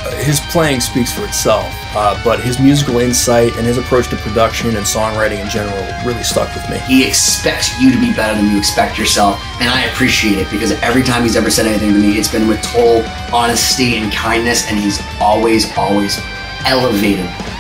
his playing speaks for itself, but his musical insight and his approach to production and songwriting in general really stuck with me. He expects you to be better than you expect yourself, and I appreciate it because every time he's ever said anything to me, it's been with total honesty and kindness, and he's always elevated